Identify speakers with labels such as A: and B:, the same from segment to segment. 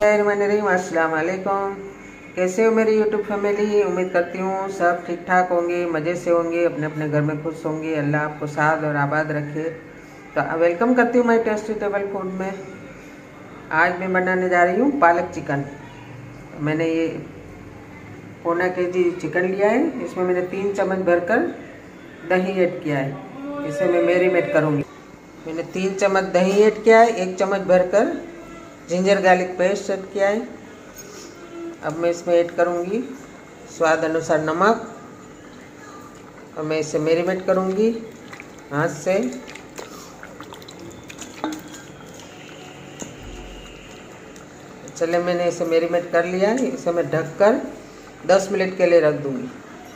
A: अस्सलाम वालेकुम। कैसे हो मेरी यूट्यूब फैमिली। उम्मीद करती हूँ सब ठीक ठाक होंगे, मज़े से होंगे, अपने अपने घर में खुश होंगे। अल्लाह आपको साथ और आबाद रखे। तो वेलकम करती हूँ मैं टेस्टी टेबल फूड में। आज मैं बनाने जा रही हूँ पालक चिकन। मैंने ये पौना केजी चिकन लिया है। इसमें मैंने 3 चम्मच भरकर दही ऐड किया है। इसे मैं मैरिनेट करूँगी। मैंने 3 चम्मच दही ऐड किया है, 1 चम्मच भरकर जिंजर गार्लिक पेस्ट ऐड किया है। अब मैं इसमें ऐड करूँगी स्वाद अनुसार नमक और मैं इसे मैरिनेट करूँगी हाथ से। चले मैंने इसे मैरिनेट कर लिया है। इसे मैं ढककर 10 मिनट के लिए रख दूँगी।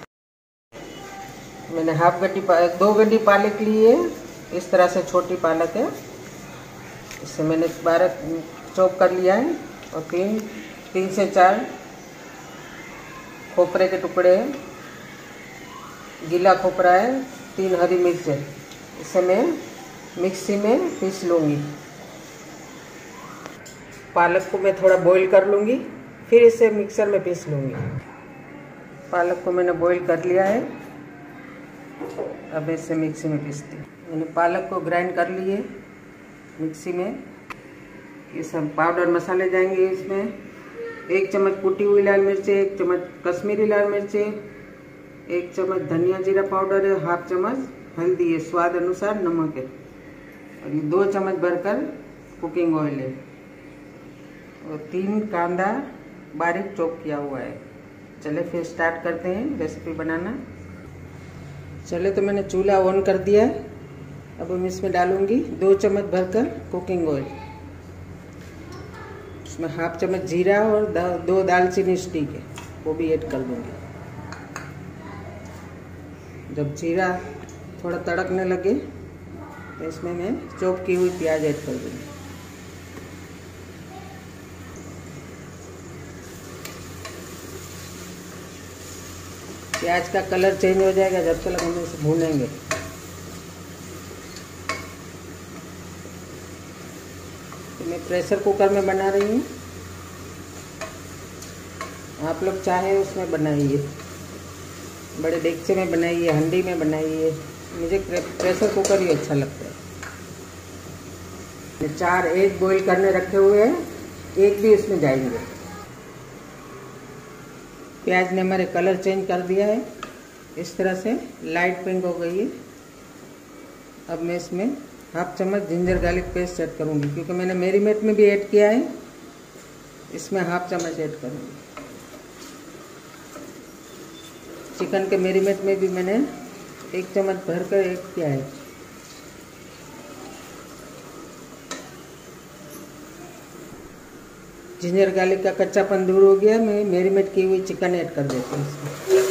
A: मैंने 2 गड्डी पालक ली है। इस तरह से छोटी पालक है। इसे मैंने 12 चॉप कर लिया है और 3 से 4 खोपरे के टुकड़े हैं। गीला खोपरा है। 3 हरी मिर्च है। इसे मैं मिक्सी में पीस लूँगी। पालक को मैं थोड़ा बॉईल कर लूँगी, फिर इसे मिक्सर में पीस लूँगी। पालक को मैंने बॉईल कर लिया है। अब इसे मिक्सी में पीसती हूँ। मैंने पालक को ग्राइंड कर लिए मिक्सी में। ये सब पाउडर मसाले जाएंगे इसमें। 1 चम्मच कुटी हुई लाल मिर्ची, 1 चम्मच कश्मीरी लाल मिर्ची, 1 चम्मच धनिया जीरा पाउडर है, 1/2 चम्मच हल्दी है, स्वाद अनुसार नमक है और ये 2 चम्मच भरकर कुकिंग ऑयल है और 3 कांदा बारीक चॉप किया हुआ है। चले फिर स्टार्ट करते हैं रेसिपी बनाना। चले तो मैंने चूल्हा ऑन कर दिया है। अब मैं इसमें डालूंगी 2 चम्मच भरकर कुकिंग ऑयल। इसमें 1/2 चम्मच जीरा और 2 दालचीनी स्टिक है, वो भी ऐड कर दूंगी। जब जीरा थोड़ा तड़कने लगे तो इसमें मैं चॉप की हुई प्याज ऐड कर दूंगी। प्याज का कलर चेंज हो जाएगा जब तक हम इसे भूनेंगे। तो मैं प्रेशर कुकर में बना रही हूँ। आप लोग चाहे उसमें बनाइए, बड़े डेगचे में बनाइए, हंडी में बनाइए। मुझे प्रेशर कुकर ही अच्छा लगता है। मैं 4 एग बॉईल करने रखे हुए हैं, एक भी इसमें जाएंगे। प्याज ने हमारे कलर चेंज कर दिया है। इस तरह से लाइट पिंक हो गई है। अब मैं इसमें 1/2 चम्मच जिंजर गार्लिक पेस्ट ऐड करूँगी, क्योंकि मैंने मैरिनेट में भी ऐड किया है। इसमें 1/2 चम्मच ऐड करूँगी। चिकन के मैरिनेट में भी मैंने 1 चम्मच भरकर ऐड किया है। जिंजर गार्लिक का कच्चापन दूर हो गया। मैं मैरिनेट की हुई चिकन ऐड कर देती हूँ इसमें।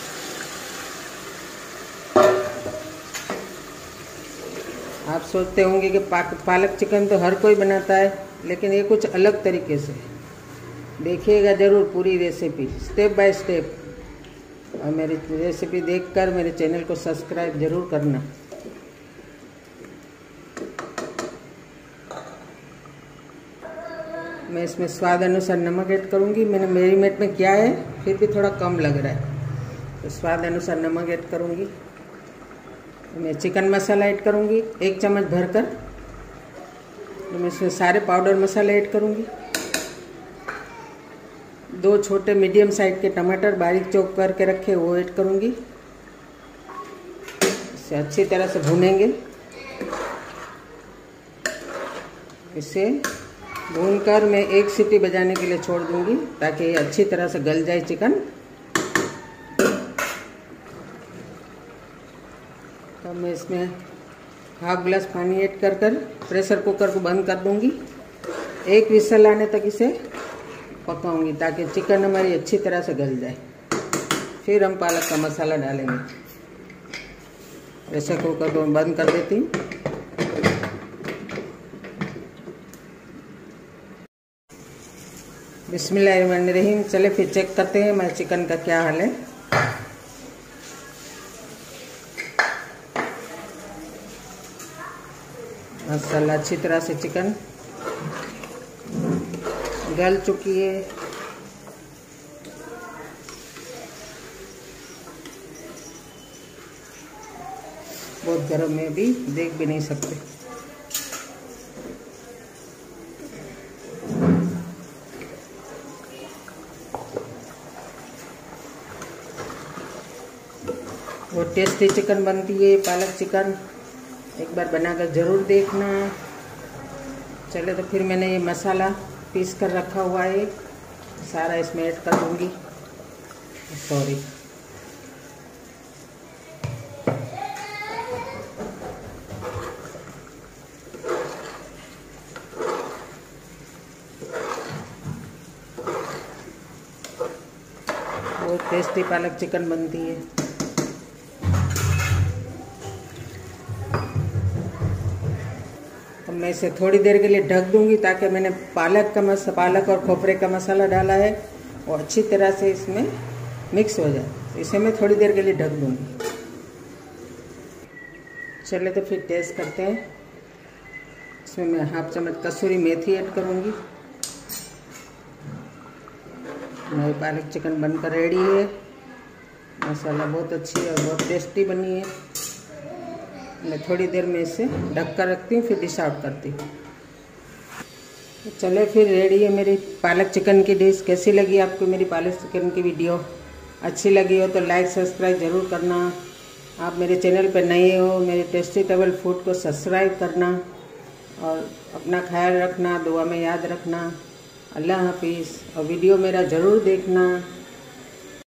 A: आप सोचते होंगे कि पालक चिकन तो हर कोई बनाता है, लेकिन ये कुछ अलग तरीके से। देखिएगा ज़रूर पूरी रेसिपी स्टेप बाय स्टेप। और मेरी रेसिपी देखकर मेरे चैनल को सब्सक्राइब ज़रूर करना। मैं इसमें स्वाद अनुसार नमक ऐड करूँगी। मैंने मैरिनेट में किया है, फिर भी थोड़ा कम लग रहा है, तो स्वाद अनुसार नमक ऐड करूँगी। मैं चिकन मसाला ऐड करूँगी 1 चम्मच भरकर। तो मैं इसमें सारे पाउडर मसाले ऐड करूँगी। 2 छोटे मीडियम साइज के टमाटर बारीक चॉप करके रखे वो ऐड करूँगी। इसे अच्छी तरह से भूनेंगे। इसे भूनकर मैं 1 सीटी बजाने के लिए छोड़ दूंगी, ताकि ये अच्छी तरह से गल जाए चिकन। तो मैं इसमें 1/2 गिलास पानी ऐड कर प्रेशर कुकर को बंद कर दूंगी। 1 विसल आने तक इसे पकाऊंगी, ताकि चिकन हमारी अच्छी तरह से गल जाए। फिर हम पालक का मसाला डालेंगे। प्रेशर कुकर को बंद कर देती हूँ। बिस्मिल्लाहिर्रहमानिर्रहीम। चले फिर चेक करते हैं हमारे चिकन का क्या हाल है। माशाल्लाह अच्छी तरह से चिकन गल चुकी है। बहुत गर्म है, अभी देख भी नहीं सकते। बहुत टेस्टी चिकन बनती है पालक चिकन, एक बार बनाकर ज़रूर देखना। चले तो फिर मैंने ये मसाला पीस कर रखा हुआ है, सारा इसमें ऐड कर दूँगी। सॉरी, बहुत टेस्टी पालक चिकन बनती है। अब मैं इसे थोड़ी देर के लिए ढक दूंगी, ताकि मैंने पालक और खोपरे का मसाला डाला है वो अच्छी तरह से इसमें मिक्स हो जाए। तो इसे मैं थोड़ी देर के लिए ढक दूंगी। चले तो फिर टेस्ट करते हैं। इसमें मैं 1/2 चम्मच कसूरी मेथी ऐड करूंगी। मेरी पालक चिकन बनकर रेडी है। मसाला बहुत अच्छी है और बहुत टेस्टी बनी है। मैं थोड़ी देर में इसे ढक कर रखती हूँ, फिर डिश आउट करती हूँ। तो चले फिर रेडी है मेरी पालक चिकन की डिश। कैसी लगी आपको मेरी पालक चिकन की वीडियो? अच्छी लगी हो तो लाइक सब्सक्राइब ज़रूर करना। आप मेरे चैनल पर नए हो, मेरे टेस्टी टेबल फूड को सब्सक्राइब करना और अपना ख्याल रखना, दुआ में याद रखना। अल्लाह हाफिज़। और वीडियो मेरा ज़रूर देखना।